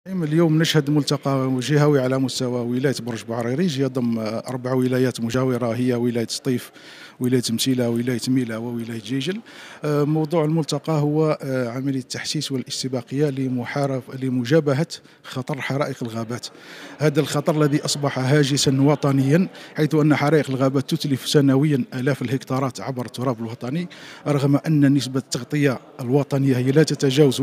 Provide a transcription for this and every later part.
اليوم نشهد ملتقى جهوي على مستوى ولاية برج بوعريريج يضم 4 ولايات مجاورة، هي ولاية سطيف، ولاية مسيلة، ولاية ميلا، وولاية جيجل. موضوع الملتقى هو عملية التحسيس والاستباقية لمجابهة خطر حرائق الغابات. هذا الخطر الذي أصبح هاجسا وطنيا، حيث أن حرائق الغابات تتلف سنويا آلاف الهكتارات عبر التراب الوطني، رغم أن نسبة التغطية الوطنية هي لا تتجاوز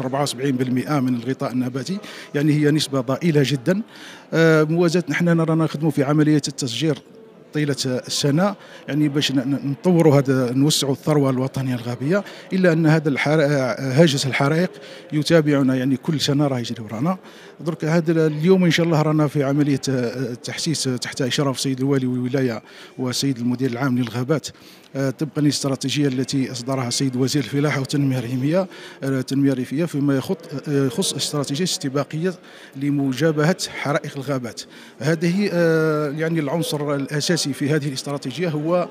1.74% من الغطاء النباتي، يعني هي نسبة ضئيلة جدا. موازاة نحن رانا نخدموا في عملية التشجير طيلة السنة، يعني باش نطوروا هذا، نوسعوا الثروة الوطنية الغابية، إلا أن هذا هاجس الحرائق يتابعنا، يعني كل سنة راه يجري ورانا. درك هذا اليوم إن شاء الله رانا في عملية التحسيس تحت إشراف سيد الوالي والولاية وسيد المدير العام للغابات، طبقا للاستراتيجية التي أصدرها السيد وزير الفلاحة والتنمية الريفية فيما يخص استراتيجية استباقية لمجابهة حرائق الغابات. هذه يعني العنصر الأساسي في هذه الاستراتيجية هو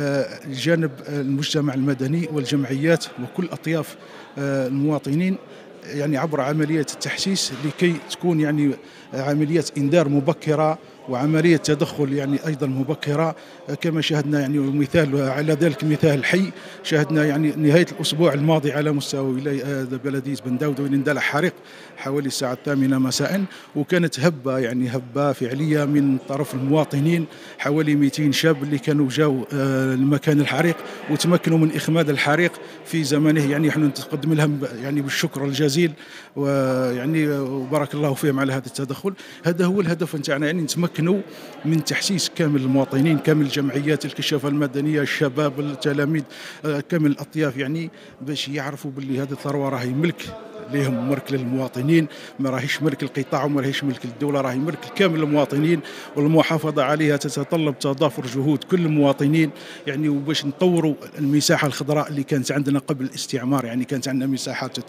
جانب المجتمع المدني والجمعيات وكل أطياف المواطنين، يعني عبر عملية التحسيس لكي تكون يعني عملية إنذار مبكرة وعملية تدخل يعني أيضا مبكرة، كما شاهدنا يعني مثال على ذلك مثال حي. شاهدنا يعني نهاية الأسبوع الماضي على مستوى بلدية بن داود وين اندلع حريق حوالي الساعة 8 مساء، وكانت هبة يعني هبة فعلية من طرف المواطنين، حوالي 200 شاب اللي كانوا جاوا لمكان الحريق وتمكنوا من إخماد الحريق في زمانه. يعني نحن نتقدم لهم يعني بالشكر الجزيل، ويعني وبارك الله فيهم على هذا التدخل. هذا هو الهدف نتاعنا، يعني نتمكنوا من تحسيس كامل المواطنين، كامل الجمعيات، الكشافة المدنية، الشباب، التلاميذ، كامل الأطياف، يعني باش يعرفوا باللي هذه الثروة راهي ملك لهم، ملك للمواطنين، ما راهيش ملك القطاع وما راهيش ملك الدولة، راهي ملك كامل المواطنين، والمحافظة عليها تتطلب تضافر جهود كل المواطنين، يعني وباش نطوروا المساحة الخضراء اللي كانت عندنا قبل الاستعمار. يعني كانت عندنا مساحات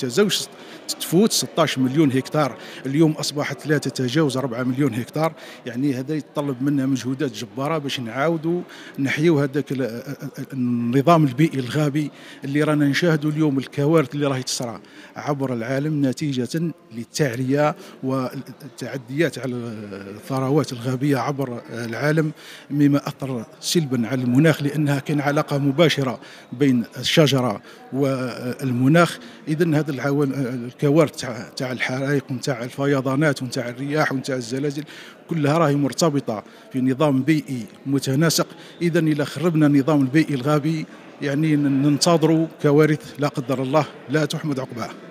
تفوت 16 مليون هكتار، اليوم أصبحت لا تتجاوز 4 مليون هكتار. يعني هذا يتطلب منا مجهودات جبارة باش نعاودوا نحيوا هذاك النظام البيئي الغابي اللي رانا نشاهدوا اليوم، الكوارث اللي راهي تصرى عبر العالم نتيجة للتعرية والتعديات على الثروات الغابية عبر العالم، مما أثر سلبا على المناخ، لأنها كان علاقة مباشرة بين الشجرة والمناخ. إذن هذا الكوارث تاع الحرائق ونتاع الفيضانات ونتاع الرياح ونتاع الزلازل كلها راهي مرتبطة في نظام بيئي متناسق. إذن إذا خربنا النظام البيئي الغابي يعني ننتظروا كوارث لا قدر الله لا تحمد عقباها.